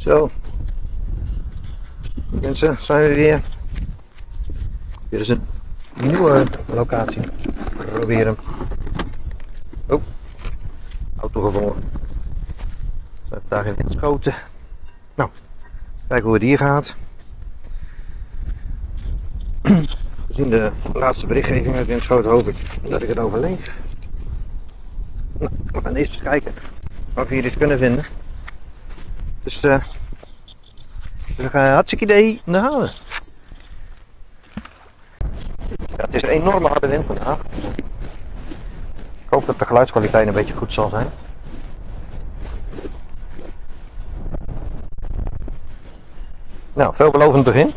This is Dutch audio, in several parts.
Zo. Mensen, zijn we weer. Dit is een nieuwe locatie. Proberen. Oh, auto gevonden. We hebben daar in Winschoten. Nou, kijken hoe het hier gaat. Gezien de laatste berichtgeving uit Winschoten hoop ik dat ik het overleef. Nou, we gaan eerst eens kijken of we hier iets kunnen vinden. Dus we gaan hartstikke idee naar halen. Ja, het is een enorme harde wind vandaag. Ik hoop dat de geluidskwaliteit een beetje goed zal zijn. Nou, veelbelovend begin.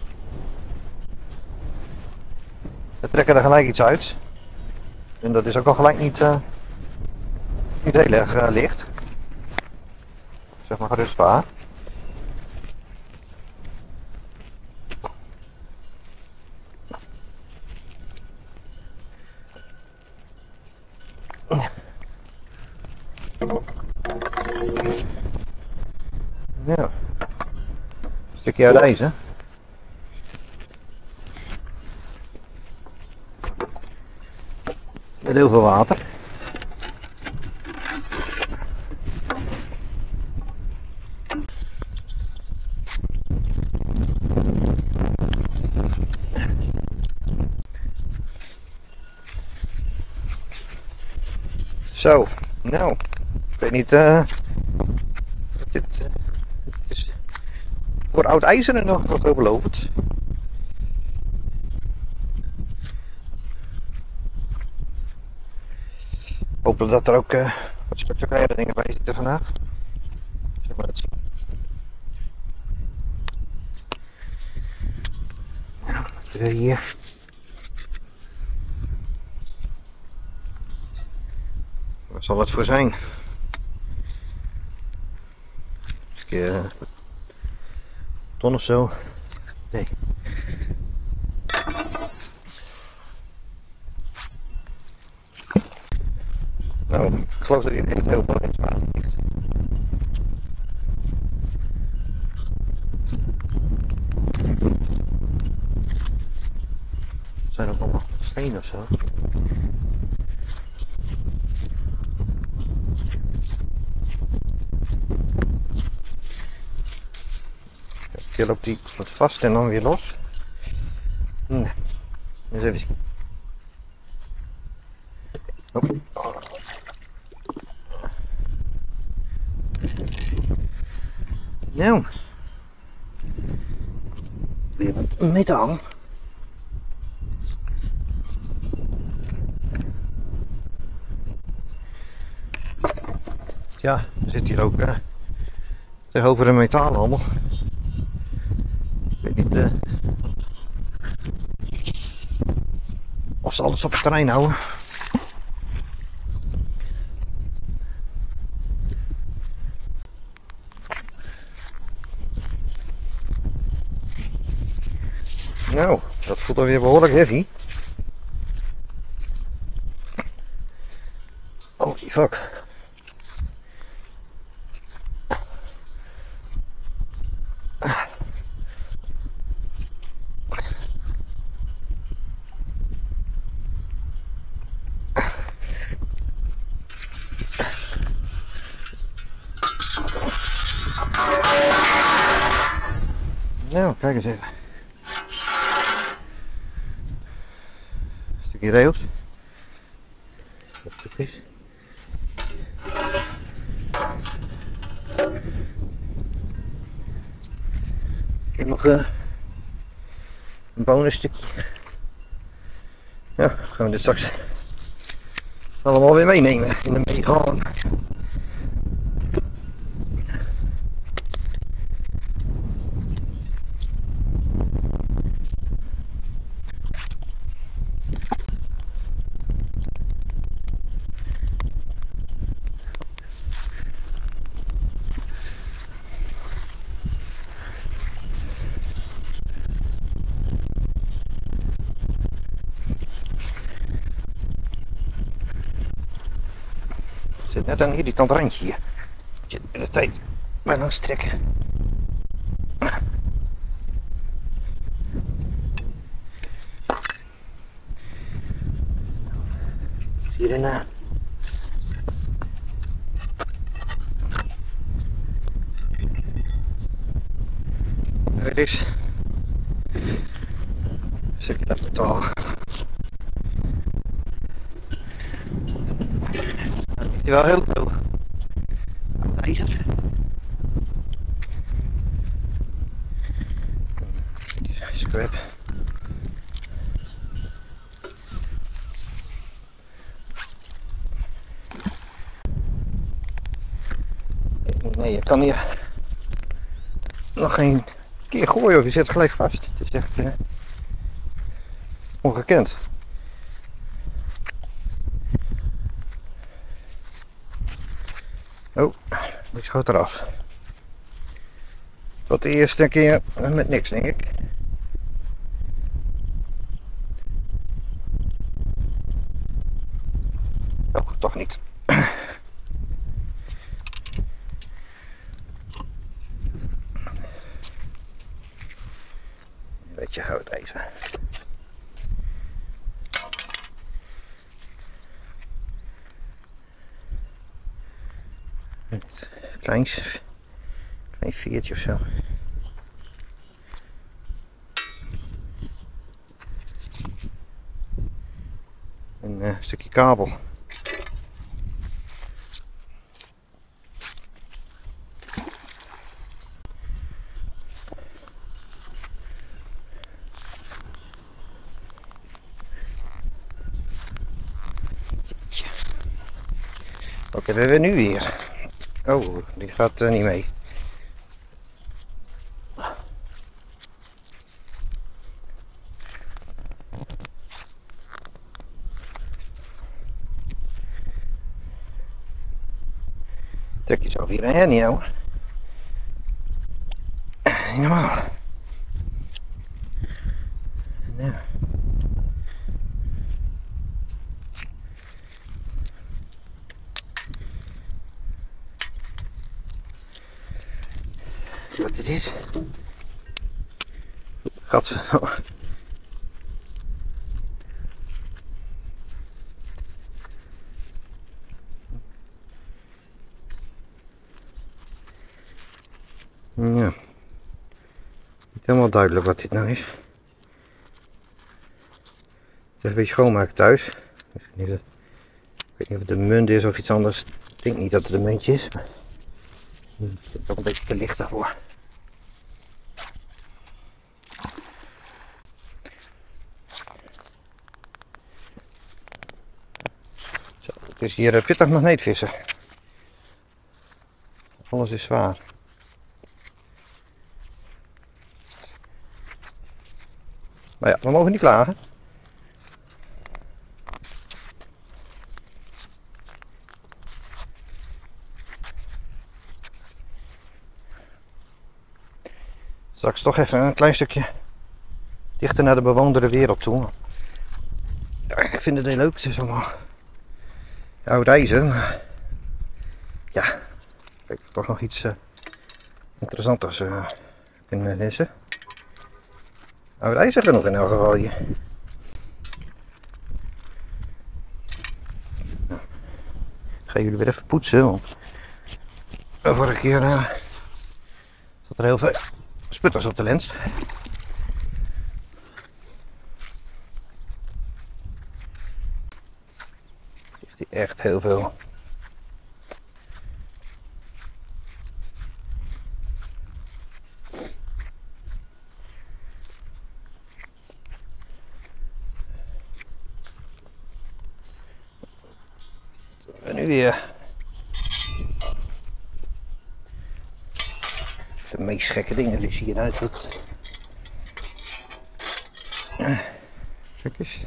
We trekken er gelijk iets uit. En dat is ook al gelijk niet heel erg licht. Zeg maar gerustbaar. Ja. Een stukje uit ijs, hè? Met heel veel water. Zo, nou, ik weet niet, het is voor oud ijzer nog wat veelbelovend. Hopelijk dat er ook wat spectaculaire dingen bij zitten vandaag. Zeg maar het zien. Nou, wat hebben we hier? Wat zal het voor zijn? Een ton of zo? Nee. Nou, ik geloof dat hier echt heel veel in het water ligt. Het zijn ook allemaal stenen of zo. Hier loopt die wat vast en dan weer los. Nee, eens even zien. Oh. Nou, weer wat metaal. Ja, er zit hier ook tegenover een metaalhandel. Ik weet niet of ze alles op het terrein houden. Nou, dat voelt alweer behoorlijk heavy. Holy fuck. Nou, kijk eens even. Een stukje rails. Dat stuk is. Ik heb nog een bonus stukje. Ja, gaan we dit straks allemaal weer meenemen in de meegaan. Zit net een irritant randje hier. Moet je de tijd maar langs trekken. Hierin het is een stukje dat metaal. Dan heeft hij wel heel veel ijzer. Scrap. Nee, je kan hier nog geen keer gooien of je zit gelijk vast. Het is echt ongekend. Oh, die schoot eraf. Wat de eerste keer met niks, denk ik. Oh, toch niet. Een beetje houtijzer. Klein veertje of zo. Een stukje kabel. Wat hebben we nu weer? Oh, die gaat niet mee. Trek jezelf hier een hernie, hoor. Niet normaal. Nou. Wat het is? Gadverdamme. Ja. Niet helemaal duidelijk wat dit nou is. Het is een beetje schoonmaken thuis. Ik weet niet of het een munt is of iets anders. Ik denk niet dat het een muntje is. Maar het is ook een beetje te licht daarvoor. Zo, het is hier pittig magneetvissen. Alles is zwaar. Maar ja, we mogen niet klagen. Straks toch even een klein stukje dichter naar de bewoondere wereld toe. Ja, ik vind het heel leuk, het is allemaal oud ijzer, maar ja, ik heb toch nog iets interessanters kunnen lezen. Oud ijzer genoeg in elk geval hier. Nou, ik ga jullie weer even poetsen, want de vorige keer zat er heel veel sputters op de lens. Zegt hij echt heel veel. En nu weer de meest gekke dingen die hier uitdoet. Kijk eens.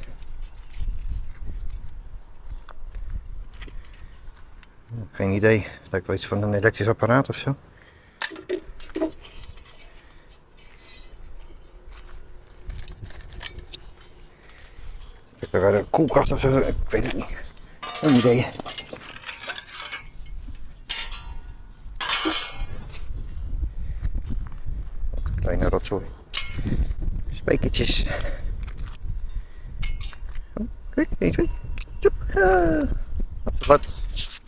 Geen idee, het lijkt wel iets van een elektrisch apparaat of zo. Ik heb er een koelkast of zo, ik weet het niet. Geen idee. Kleine rotzooi. Spijkertjes. Oh, kijk, 1, 2. Tjoep. Wat?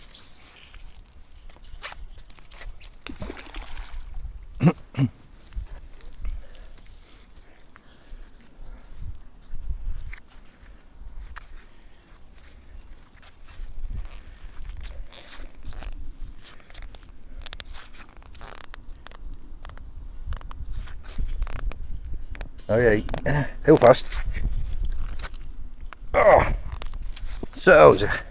Oh jee, heel vast. Oh, zo zeg.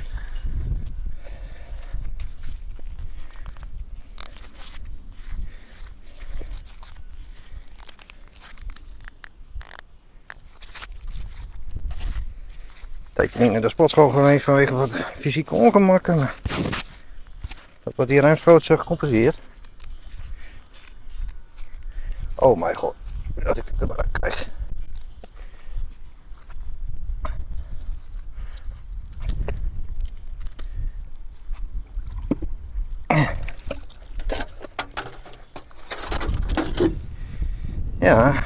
Tijdje niet naar de sportschool geweest vanwege wat fysieke ongemakken. Maar dat wordt hier ruimschoots gecompenseerd. Oh mijn god, dat ik het er maar uit krijg. Ja.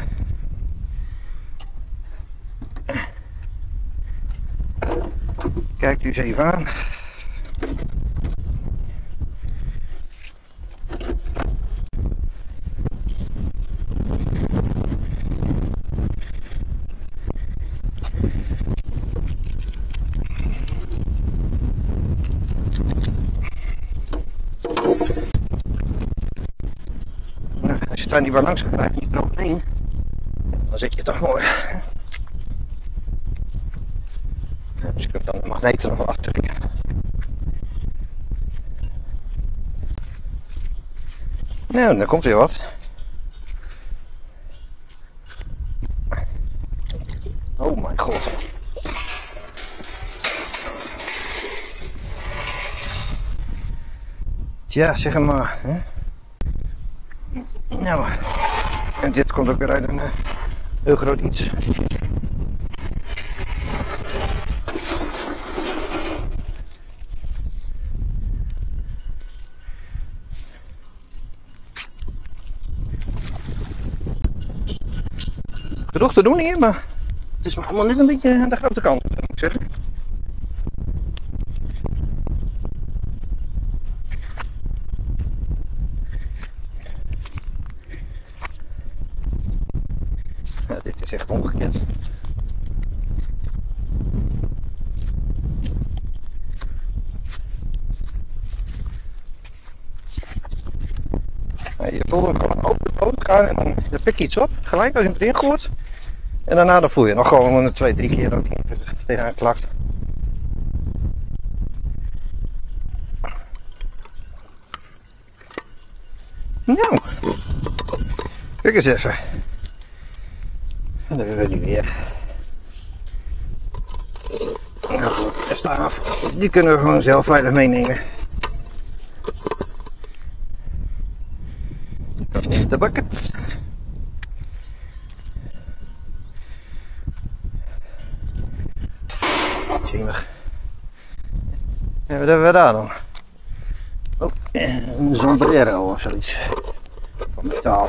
Kijkt u eens even aan. Als je daar niet meer langs krijgt, niet eroverheen, dan zit je toch mooi. Dus je kunt dan de magneten nog wel aftrekken. Nou, dan komt weer wat. Oh mijn god. Tja, zeg maar. Hè? Nou, en dit komt ook weer uit een heel groot iets. Genoeg te doen hier, maar het is allemaal net een beetje aan de grote kant, moet ik zeggen. Ja, dit is echt ongekend. Je voelt hem gewoon open de boot gaan en dan pik je iets op, gelijk als je het ingooit. En daarna dan voel je nog gewoon 2-3 keer dat hij tegenaan klakt. Nou, kijk eens even. En dan hebben we die weer. Nou, de staaf, die kunnen we gewoon zelf veilig meenemen. De bucket. Jemig. En wat hebben we daar dan? Oh, een sombrero of zoiets. Van metaal.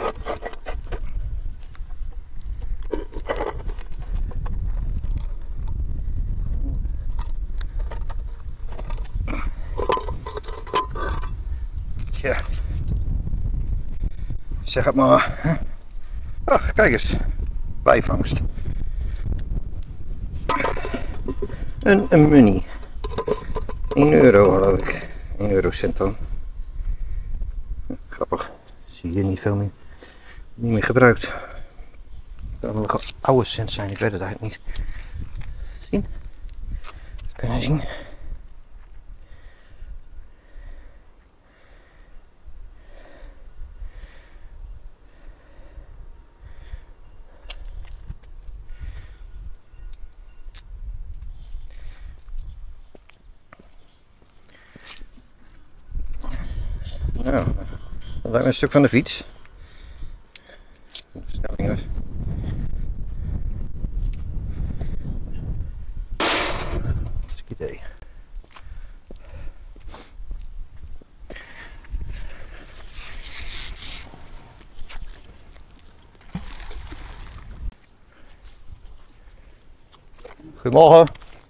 Tja. Zeg het maar. Ach, kijk eens. Bijvangst. Een money. 1 euro geloof ik. 1 eurocent dan. Grappig. Zie je niet veel meer. Niet meer gebruikt. Het kan wel een oude cent zijn, ik weet het eigenlijk niet. Zien? Dat kunnen we zien. Nou, dat lijkt me een stuk van de fiets. De versnellingen. Dat is het idee. Goedemorgen.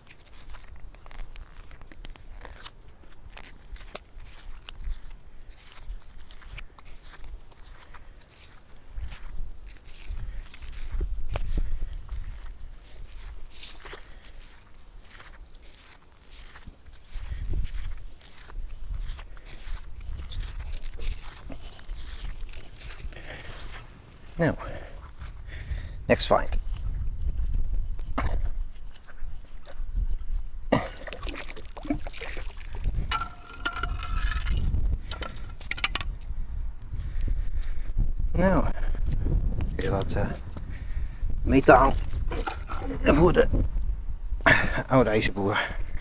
Nou, next find. Nou, weer wat metaal voor de oude ijzerboer.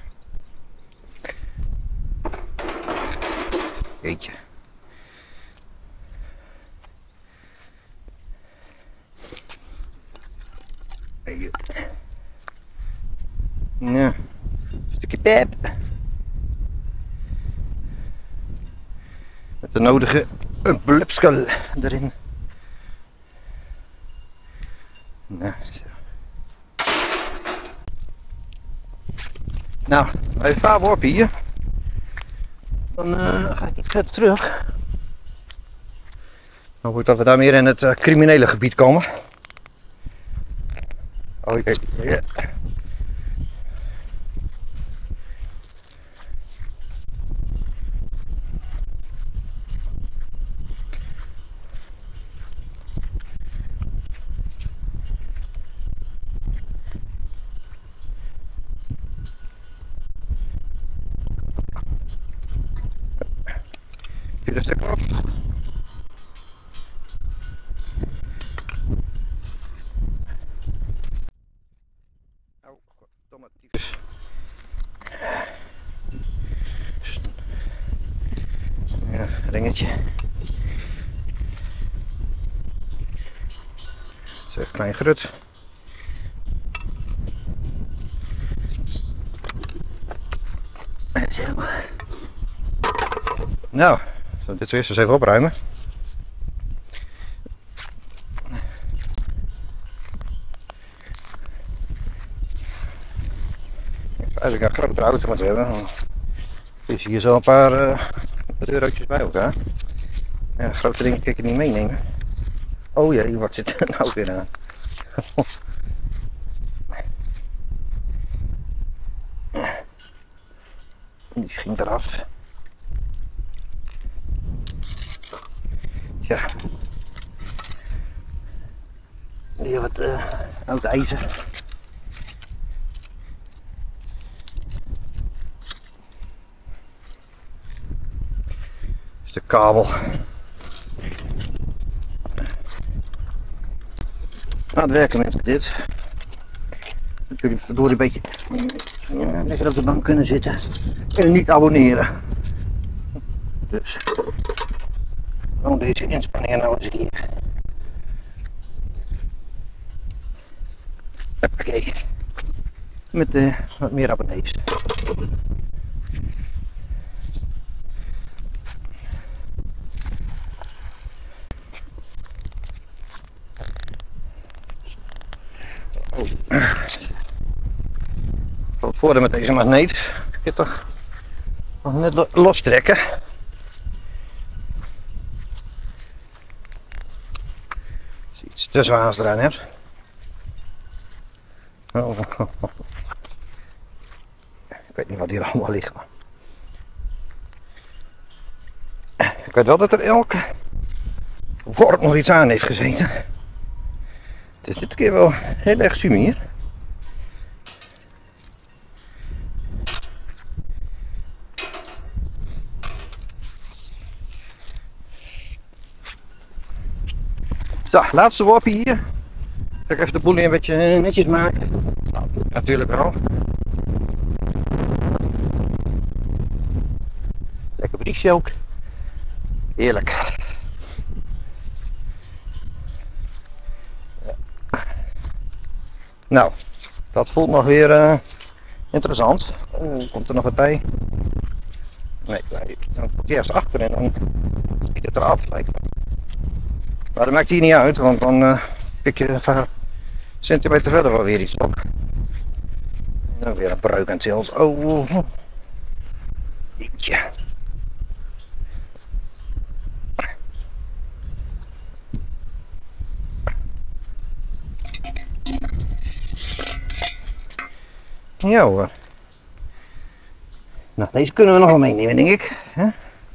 Jeetje. Nou, een stukje pep. Met de nodige blupskel erin. Nou, zo. Nou, even een paar worpen hier. Dan ga ik iets verder terug. Dan hoop ik dat we daar meer in het criminele gebied komen. Oh jee, ja. Vier stuk af. Oh, goddomme tyfus. Ja, ringetje. Zo, een klein grut. Zo. Nou, zullen we dit zo eerst eens even opruimen. Eigenlijk een grotere auto moeten hebben. Dan is hier zo een paar eurotjes bij elkaar. Ja, grote dingen kan ik er niet meenemen. Oh jee, wat zit er nou weer aan? Die ging eraf. Tja. Hier wat oud ijzer. De kabel. Nou, het werken mensen dit. Natuurlijk door een beetje lekker op de bank kunnen zitten en niet abonneren. Dus gewoon deze inspanningen nou eens een keer. Oké. Met wat meer abonnees. Wat voordeel met deze magneet. Ik kan toch nog net lostrekken. Als je iets te zwaars eraan hebt. Oh. Ik weet niet wat hier allemaal ligt. Maar. Ik weet wel dat er elke worp nog iets aan heeft gezeten. Het is dit keer wel heel erg sumier. Zo, laatste worpje hier. Ga ik even de boel een beetje netjes maken. Nou, natuurlijk wel. Lekker briesje ook. Heerlijk. Nou, dat voelt nog weer interessant. Komt er nog wat bij? Nee, dan komt hij eerst achter en dan ziet het eraf lijkt me. Maar dat maakt hier niet uit, want dan pik je een centimeter verder wel weer iets op. Nou, weer een breuk aan het zils. Oh. Jeetje. Ja hoor. Nou, deze kunnen we nog wel meenemen, denk ik. Hè?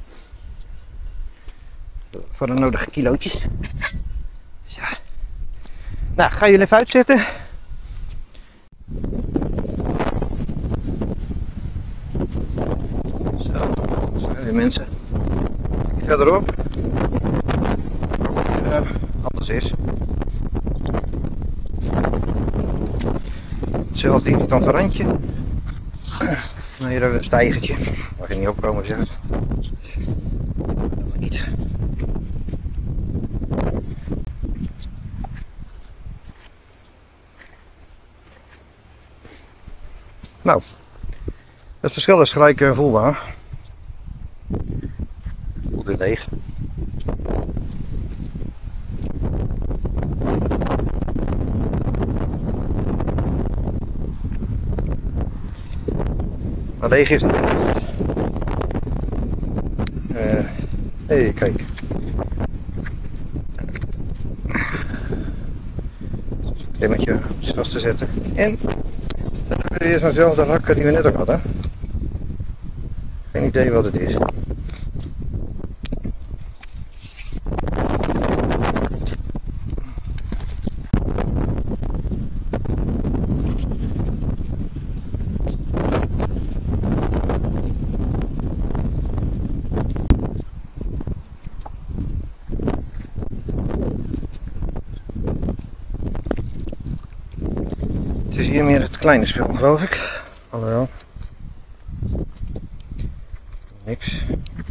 Voor de nodige kilootjes. Zo. Nou, ga jullie even uitzetten. Zo, dat zijn weer mensen. Iets verderop. Anders is. Hetzelfde irritante randje. Nou, hier hebben we een stijgertje. Mag je niet opkomen, zeg het. Niet. Nou, het verschil is gelijk voelbaar. Voelt dit leeg. Maar leeg is het. Hey, kijk. Een klimmetje vast te zetten. En dan hebben we weer zo'nzelfde hakken die we net ook hadden. Geen idee wat het is. Het is hier meer het kleine spul, geloof ik. Alhoewel. Niks.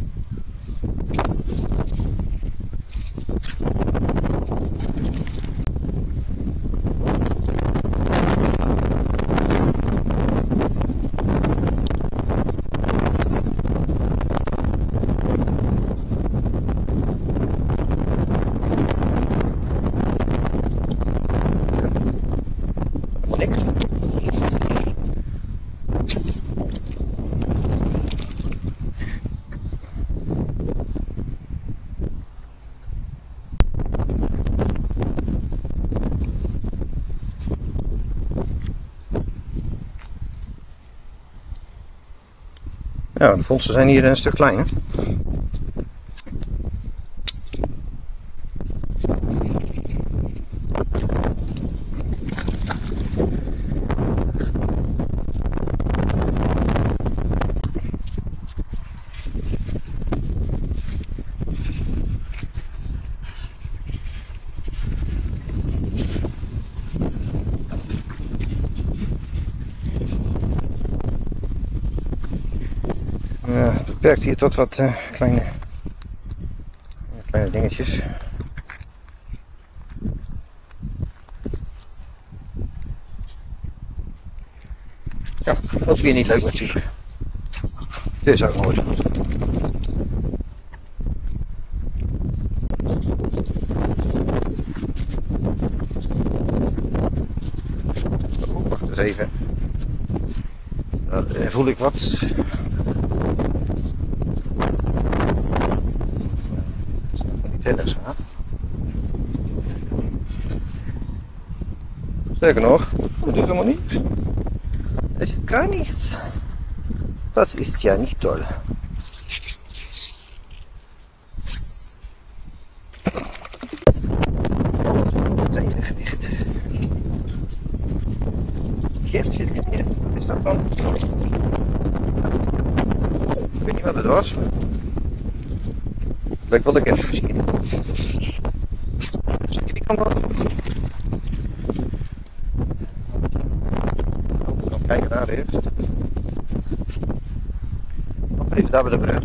Niks. Ja, de vondsten zijn hier een stuk kleiner. Ja, beperkt hier tot wat kleine dingetjes. Ja, dat is weer niet leuk natuurlijk. Dit is ook mooi. Oh, wacht eens even. Dan voel ik wat. Sterker nog, dat doet helemaal niets. Es ist gar nichts. Das ist ja nicht toll. Dat zijn even dicht. Wat is dat dan? Ik weet niet wat het was. Dat wil ik even zien. Die kan wel. Kijken naar eerst. Even daar bij de brug.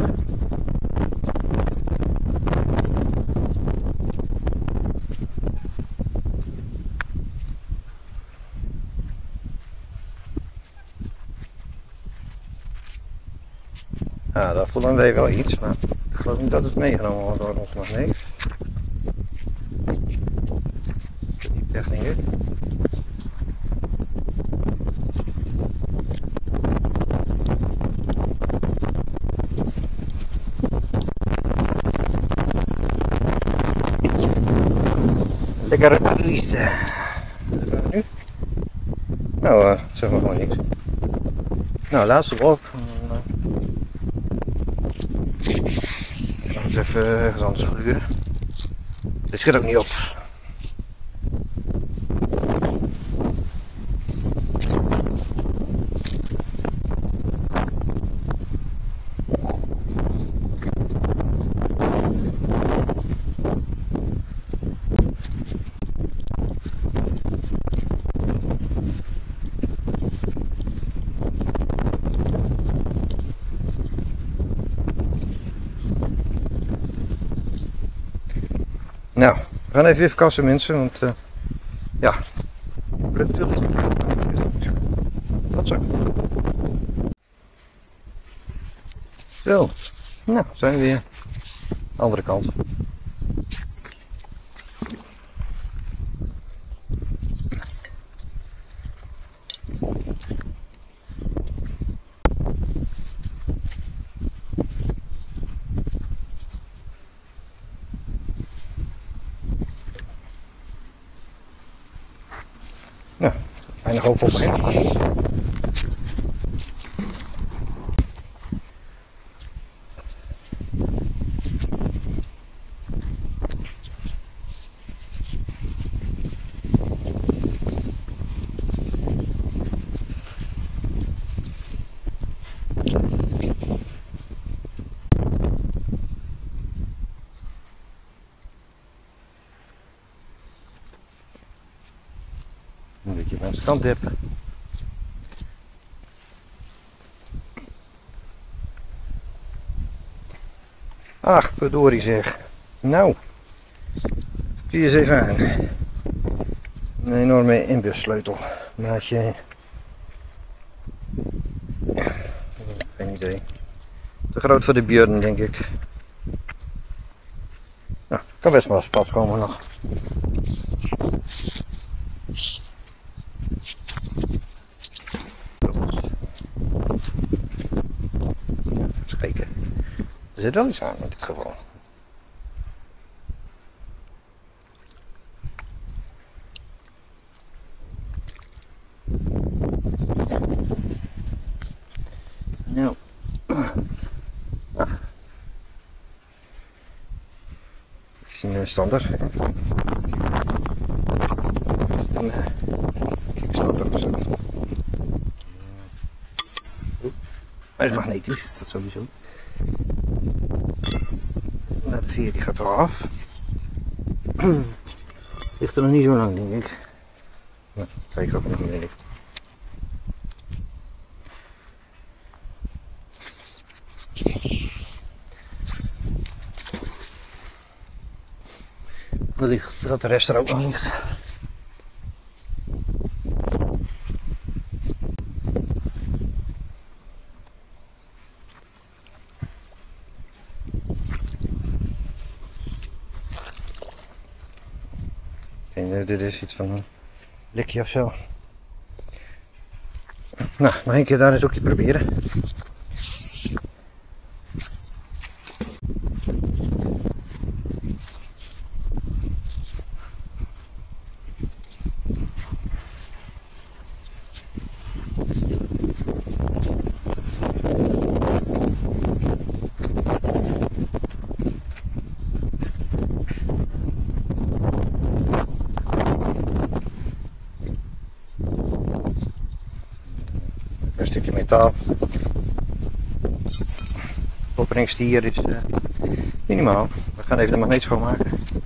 Ja, daar voelen wij wel iets, maar ik geloof niet dat het meegenomen wordt door ons magneet. Die techniek. Lekker release. Wat gaan we nu? Nou, zeg maar gewoon niks. Nou, laatste blok. Eens even ergens anders gluren. Dit schiet ook niet op. Nou, we gaan even kassen mensen, want ja, lukt het. Dat zo. Zo, nou zijn we weer. Andere kant. Nou, weinig hoop op hè. Een beetje aan de kant dippen. Ach, verdorie zeg. Nou, zie je eens even aan. Een enorme inbussleutel. Maatje. Geen idee. Te groot voor de Björn, denk ik. Nou, kan best wel eens pas komen nog. Eens kijken. Er zit wel iets aan in dit geval. Nou. Een standaard. Een kickstarter of zo. Hij is magnetisch, dat sowieso. Nou, de veer die gaat er af. Ligt er nog niet zo lang, denk ik. Nou, kijk ook nog niet meer ligt. Dat de rest er ook nog ligt. Dit is iets van een likje of zo. Nou, nog een keer daar eens ook proberen. Een stukje metaal. De opbrengst hier is minimaal. We gaan even de magneet schoonmaken.